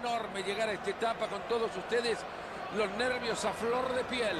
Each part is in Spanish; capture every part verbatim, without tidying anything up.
enorme llegar a esta etapa con todos ustedes, los nervios a flor de piel.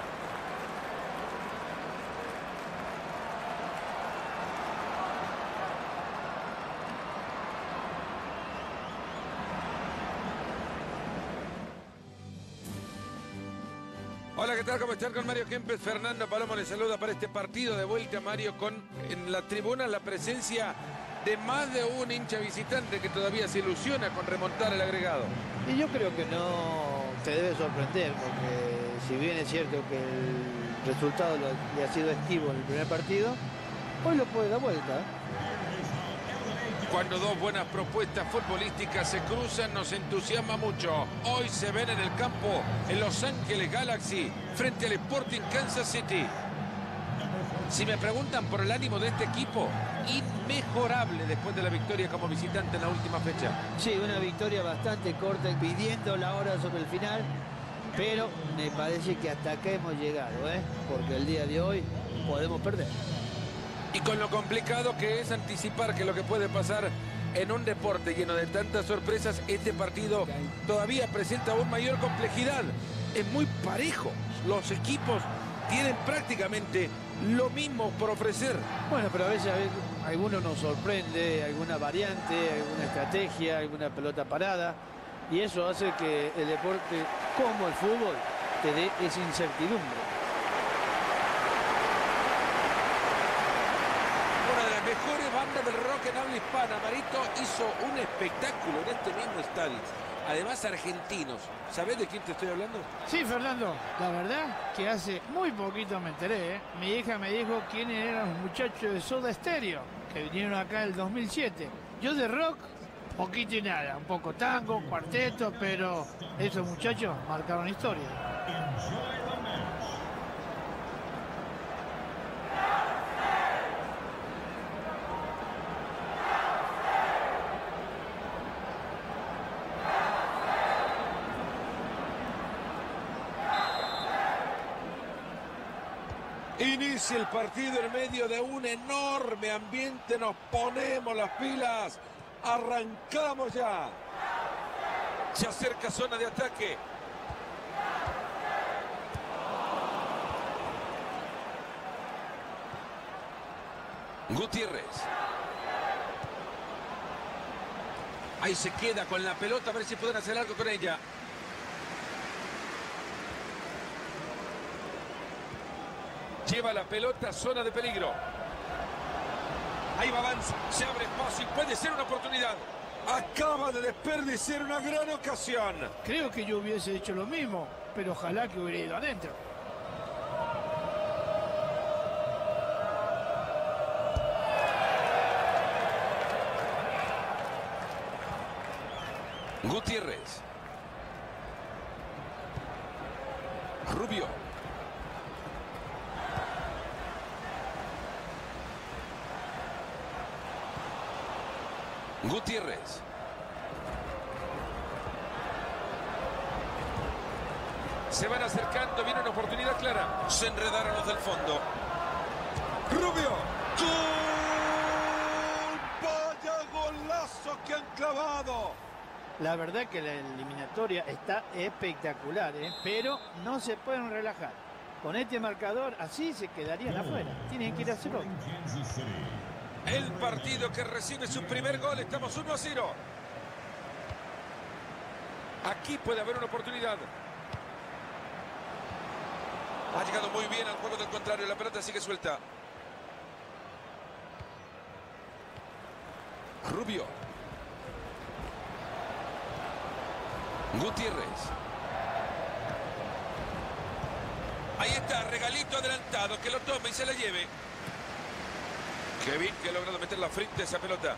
Hola, ¿qué tal? ¿Cómo están? Con Mario Kempes, Fernando Palomo les saluda para este partido de vuelta, Mario, con en la tribuna la presencia de más de un hincha visitante que todavía se ilusiona con remontar el agregado. Y yo creo que no te debe sorprender, porque si bien es cierto que el resultado lo, le ha sido esquivo en el primer partido, hoy lo puede dar vuelta. Cuando dos buenas propuestas futbolísticas se cruzan, nos entusiasma mucho. Hoy se ven en el campo en Los Ángeles Galaxy frente al Sporting Kansas City. Si me preguntan por el ánimo de este equipo, inmejorable después de la victoria como visitante en la última fecha. Sí, una victoria bastante corta, pidiendo la hora sobre el final, pero me parece que hasta acá hemos llegado, ¿eh? Porque el día de hoy podemos perder. Y con lo complicado que es anticipar que lo que puede pasar en un deporte lleno de tantas sorpresas, este partido todavía presenta aún mayor complejidad. Es muy parejo. Los equipos tienen prácticamente lo mismo por ofrecer. Bueno, pero a veces a veces, alguno nos sorprende, alguna variante, alguna estrategia, alguna pelota parada. Y eso hace que el deporte, como el fútbol, te dé esa incertidumbre. Mejores bandas del rock en habla hispana. Marito hizo un espectáculo en este mismo estadio. Además, argentinos. ¿Sabés de quién te estoy hablando? Sí, Fernando. La verdad que hace muy poquito me enteré, ¿eh? Mi hija me dijo quiénes eran los muchachos de Soda Stereo, que vinieron acá en el dos mil siete. Yo de rock, poquito y nada. Un poco tango, cuarteto, pero esos muchachos marcaron historia. Inicia el partido en medio de un enorme ambiente. Nos ponemos las pilas. Arrancamos ya. Se acerca zona de ataque. Gutiérrez. Ahí se queda con la pelota. A ver si pueden hacer algo con ella. Lleva la pelota, zona de peligro. Ahí va avanza, se abre espacio y puede ser una oportunidad. Acaba de desperdiciar una gran ocasión. Creo que yo hubiese hecho lo mismo, pero ojalá que hubiera ido adentro. Gutiérrez. Rubio. Gutiérrez. Se van acercando, viene una oportunidad clara. Se enredaron los del fondo. Rubio. ¡Gol! ¡Vaya golazo que han clavado! La verdad que la eliminatoria está espectacular, ¿eh? Pero no se pueden relajar. Con este marcador así se quedarían afuera. Tienen que ir a hacer otro. El partido que recibe su primer gol. Estamos uno a cero. Aquí puede haber una oportunidad. Ha llegado muy bien al juego del contrario. La pelota sigue suelta. Rubio. Gutiérrez. Ahí está, regalito adelantado. Que lo tome y se la lleve. Qué bien que ha logrado meter la frente a esa pelota.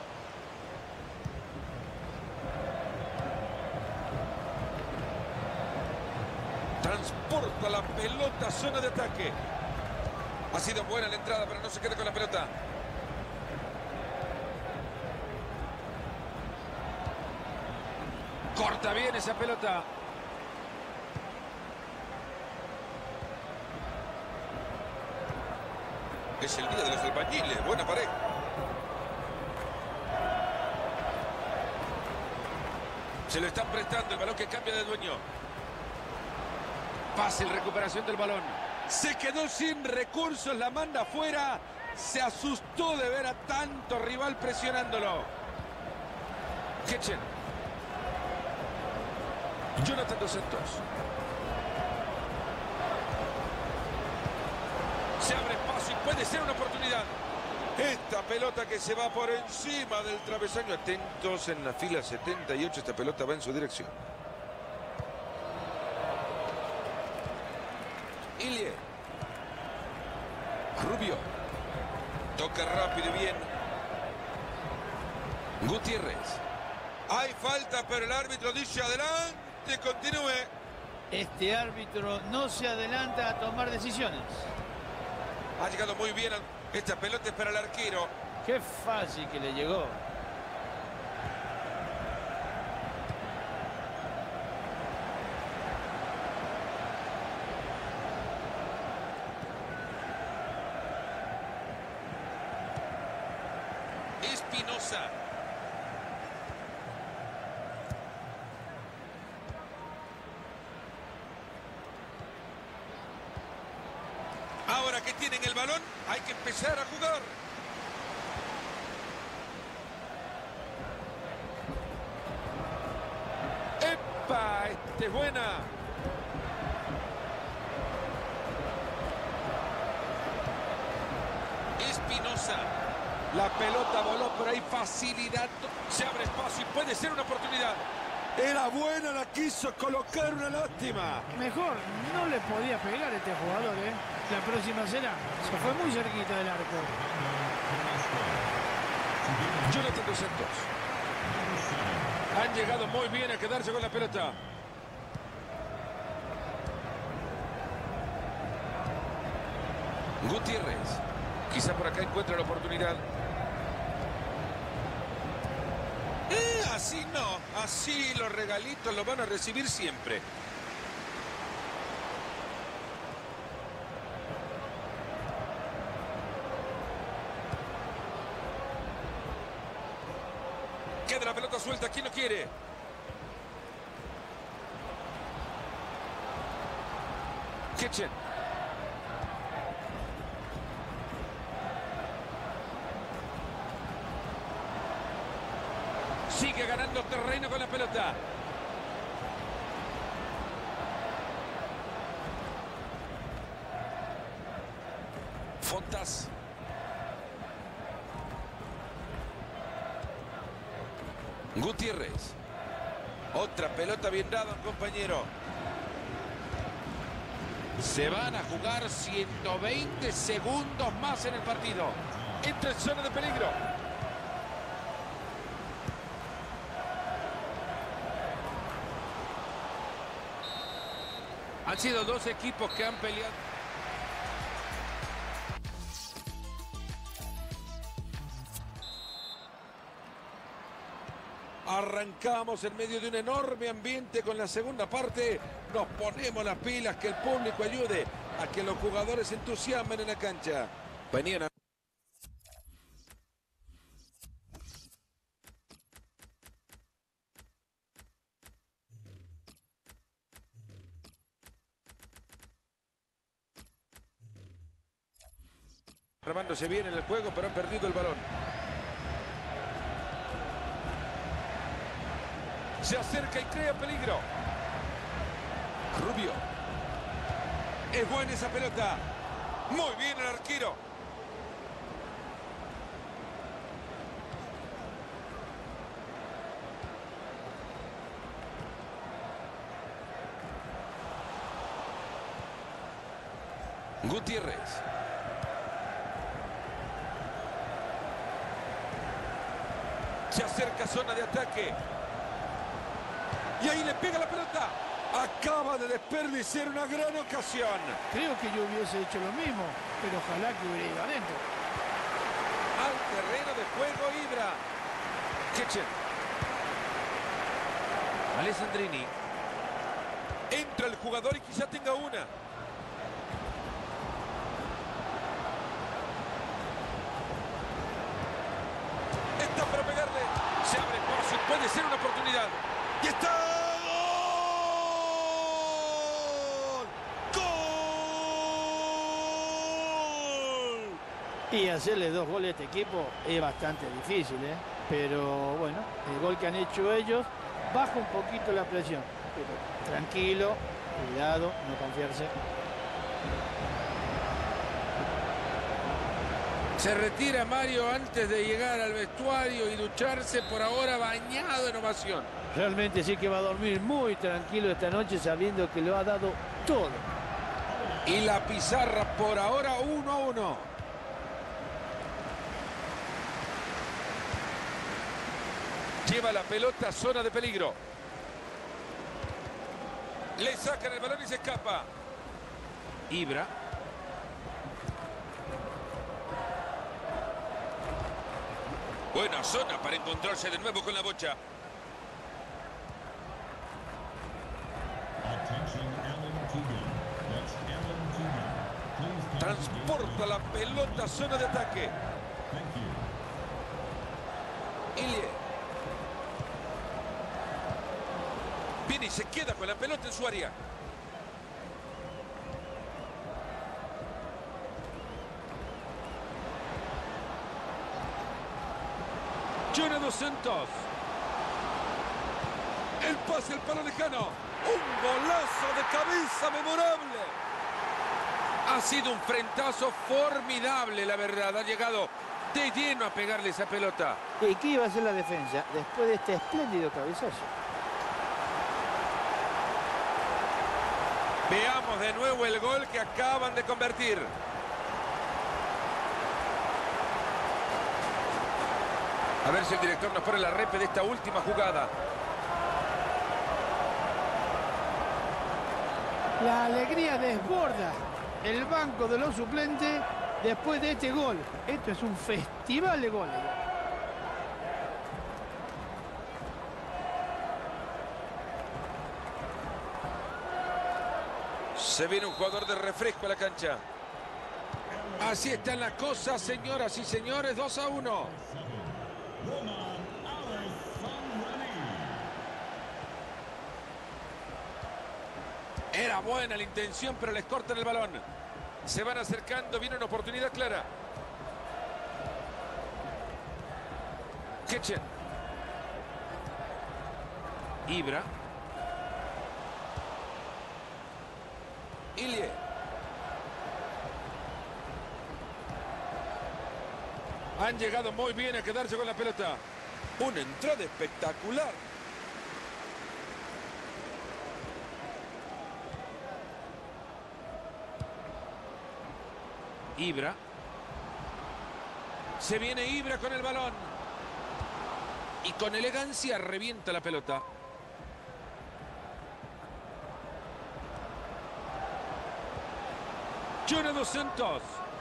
Transporta la pelota a zona de ataque. Ha sido buena la entrada, pero no se queda con la pelota. Corta bien esa pelota. Es el día de los albañiles. Buena pared. Se lo están prestando, el balón que cambia de dueño. Fácil recuperación del balón. Se quedó sin recursos, la manda afuera. Se asustó de ver a tanto rival presionándolo. Ketchen. Jonathan dos Santos. Se abre espacio y puede ser una oportunidad. Esta pelota que se va por encima del travesaño. Atentos en la fila setenta y ocho. Esta pelota va en su dirección. Ilie. Rubio. Toca rápido y bien. Gutiérrez. Hay falta, pero el árbitro dice adelante, continúe. Este árbitro no se adelanta a tomar decisiones. Ha llegado muy bien. Esta pelota es para el arquero. Qué fácil que le llegó. Espinosa. Ahora que tienen el balón, hay que empezar a jugar. ¡Epa! Esta es buena. Espinosa. La pelota voló por ahí, facilidad. Se abre espacio y puede ser una oportunidad. Era buena, la quiso colocar, una lástima. Mejor, no le podía pegar a este jugador, ¿eh? La próxima será. Se fue muy cerquita del arco. Jonathan dos Santos. Han llegado muy bien a quedarse con la pelota. Gutiérrez. Quizá por acá encuentra la oportunidad. Eh, así no. Así los regalitos los van a recibir siempre. Queda la pelota suelta. ¿Quién lo quiere? Ketchen. Sigue ganando terreno con la pelota. Fontas. Gutiérrez. Otra pelota bien dada, compañero. Se van a jugar ciento veinte segundos más en el partido. Entra en zona de peligro. Han sido dos equipos que han peleado. Arrancamos en medio de un enorme ambiente con la segunda parte. Nos ponemos las pilas, que el público ayude a que los jugadores se entusiasmen en la cancha. Venían a... Remándose bien en el juego, pero han perdido el balón. Se acerca y crea peligro. Rubio. Es buena esa pelota. Muy bien el arquero. Gutiérrez. Se acerca zona de ataque. Y ahí le pega la pelota. Acaba de desperdiciar una gran ocasión. Creo que yo hubiese hecho lo mismo, pero ojalá que hubiera ido adentro. Al terreno de juego, Ibra. Ketchen. Alessandrini. Entra el jugador y quizá tenga una. Está para pegarle. Se abre espacio y puede ser una oportunidad. ¡Y está! ¡Gol! ¡Gol! Y hacerle dos goles a este equipo es bastante difícil, ¿eh? Pero bueno, el gol que han hecho ellos baja un poquito la presión. Pero tranquilo, cuidado, no confiarse. Se retira Mario antes de llegar al vestuario y ducharse, por ahora bañado en ovación. Realmente sí que va a dormir muy tranquilo esta noche sabiendo que lo ha dado todo. Y la pizarra por ahora uno a uno. Lleva la pelota a zona de peligro. Le sacan el balón y se escapa. Ibra. Buena zona para encontrarse de nuevo con la bocha. Transporta la pelota a zona de ataque. Ilie. Viene y se queda con la pelota en su área. Jonah dos Santos. El pase al palo lejano. Un golazo de cabeza memorable. Ha sido un frentazo formidable, la verdad. Ha llegado de lleno a pegarle esa pelota. ¿Y qué iba a hacer la defensa después de este espléndido cabezazo? Veamos de nuevo el gol que acaban de convertir. A ver si el director nos pone la repe de esta última jugada. La alegría desborda el banco de los suplentes después de este gol. Esto es un festival de goles. Se viene un jugador de refresco a la cancha. Así están las cosas, señoras y señores, dos a uno. Era buena la intención, pero les cortan el balón. Se van acercando, viene una oportunidad clara. Kitchen. Ibra. Ilie. Han llegado muy bien a quedarse con la pelota. Una entrada espectacular. Ibra. Se viene Ibra con el balón. Y con elegancia revienta la pelota. Jonah dos Santos.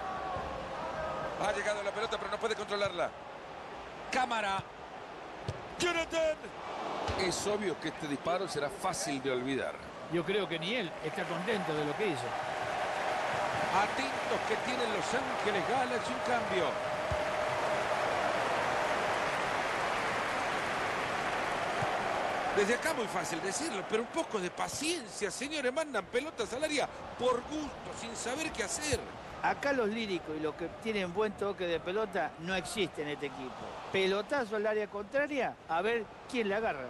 Ha llegado la pelota, pero no puede controlarla. Cámara. Jonathan. Es obvio que este disparo será fácil de olvidar. Yo creo que ni él está contento de lo que hizo. Atentos que tienen Los Ángeles Galaxy, un cambio. Desde acá muy fácil decirlo, pero un poco de paciencia, señores. Mandan pelotas al área por gusto, sin saber qué hacer. Acá los líricos y los que tienen buen toque de pelota no existen en este equipo. Pelotazo al área contraria, a ver quién la agarra.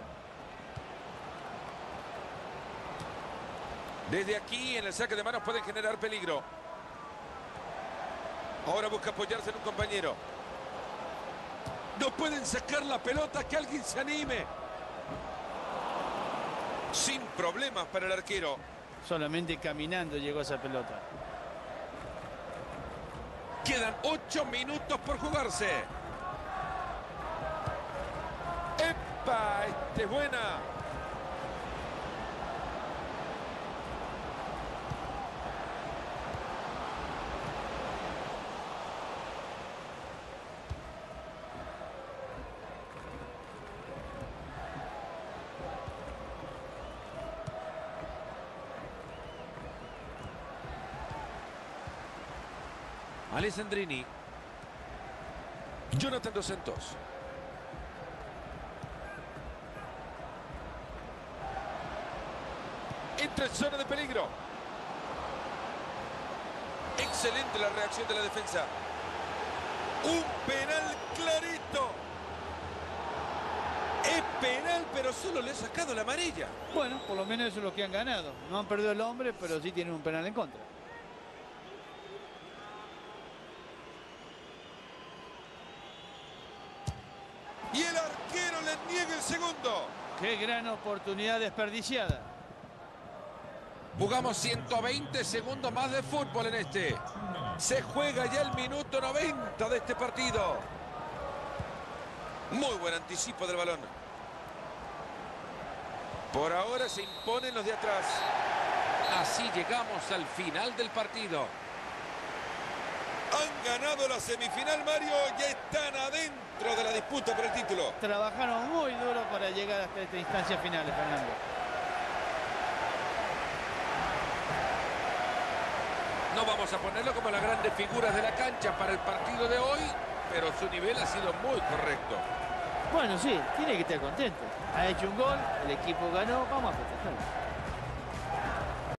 Desde aquí, en el saque de manos, pueden generar peligro. Ahora busca apoyarse en un compañero. No pueden sacar la pelota, que alguien se anime. Sin problemas para el arquero. Solamente caminando llegó esa pelota. Quedan ocho minutos por jugarse. ¡Epa! Esta es buena. Alessandrini. Jonathan dos Santos. Entra en zona de peligro. Excelente la reacción de la defensa. Un penal clarito. Es penal, pero solo le ha sacado la amarilla. Bueno, por lo menos eso es lo que han ganado. No han perdido el hombre, pero sí tienen un penal en contra. Y el arquero le niega el segundo. Qué gran oportunidad desperdiciada. Jugamos ciento veinte segundos más de fútbol en este. Se juega ya el minuto noventa de este partido. Muy buen anticipo del balón. Por ahora se imponen los de atrás. Así llegamos al final del partido. Han ganado la semifinal, Mario. Ya están adentro de la disputa por el título. Trabajaron muy duro para llegar hasta esta instancia final, Fernando. No vamos a ponerlo como las grandes figuras de la cancha para el partido de hoy, pero su nivel ha sido muy correcto. Bueno, sí, tiene que estar contento. Ha hecho un gol, el equipo ganó, vamos a festejar.